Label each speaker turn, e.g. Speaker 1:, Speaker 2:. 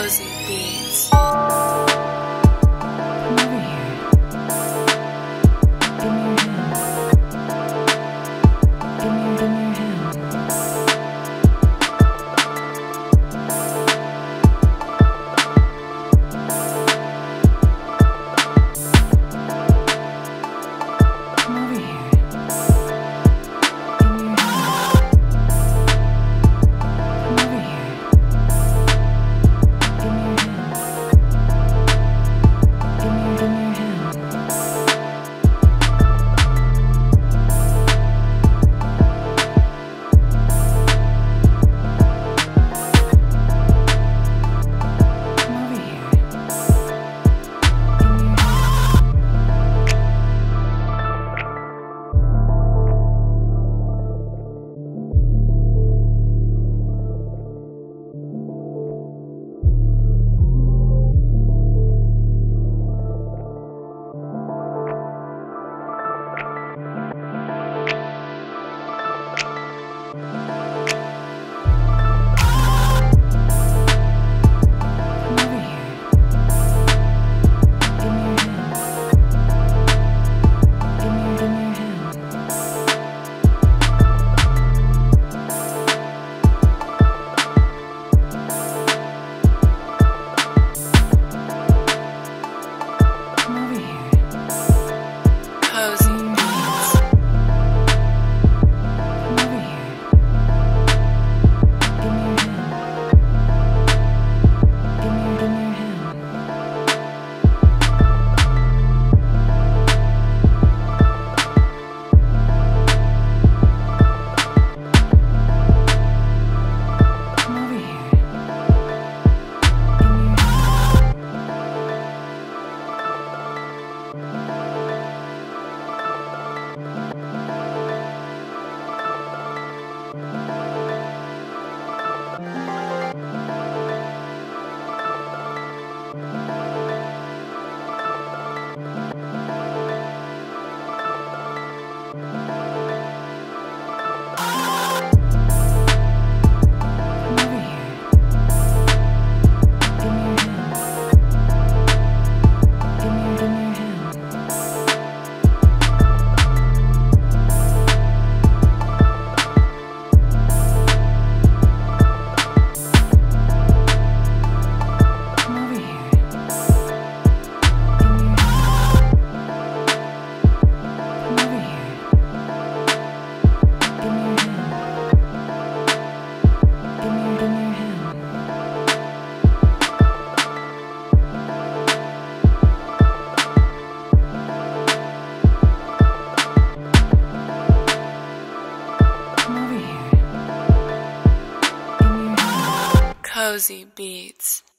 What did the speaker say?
Speaker 1: Cozy Beats.
Speaker 2: Come over here. Give me your hand. Give me your hand. Come over here. Give me your hand. Come over here. Give me your hand. Give me your hand. Come over here. Give me your hand. Come over here. Give me your hand. Give me your hand. Come over here.
Speaker 1: Cozy
Speaker 2: Give me your
Speaker 1: Beats.
Speaker 2: Come over here. Give me your hand. Give me your hand. Come over here. Give me your hand. Come over here. Give me your hand. Give me your hand. Come over here. Give me your hand. Come over here. Give me your hand. Give me your hand. Come over here. Give me your hand.
Speaker 1: Cozy Beats.